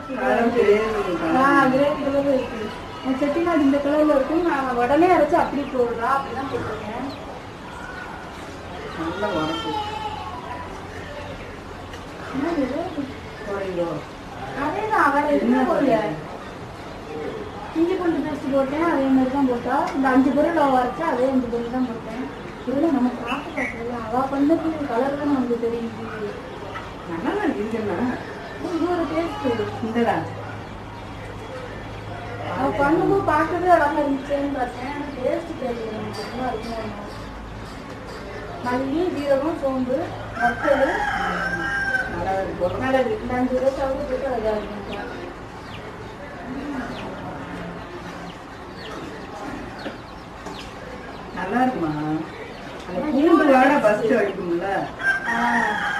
Gravy கலர்ல இருக்கு. செட்டிநாடு இந்த கலர்ல இருக்கும். நான் உடனே அரைச்சு அப்படி போடுறா அப்படிதான் போட்டிருக்கேன். நல்லா வணக்கு. அதேதான் வேற எதுவுமே போடல. இஞ்சி பூண்டு பேஸ்ட் போட்டேன், அதே மாதிரி தான் போட்டா. இந்த 5 பொருள் அவ அரைச்சா அதே 5 பொருள் தான் போட்டேன். இதெல்லாம் நம்ம சாப்பிட்டு பார்க்கல. அவ பண்ணது கலர் தான் நமக்கு தெரியுது. நல்லா இருக்குன்னா இது ஒரு டேஸ்ட். இந்தடா அவ பண்ணும்போது பார்க்கவே அழகா இருந்துச்சேன்னு பார்த்தேன். டேஸ்ட் தெரியல நல்லா இருக்கும். மல்லி, ஜீரகம், சோம்பு, வத்தல், மிளகு இந்த 5 ரூபாய் போட்டு அழகா இருக்கும். நல்லா இருக்குமா? அந்த பூண்டு வாட ஃபர்ஸ்ட் அடிக்கும்ல.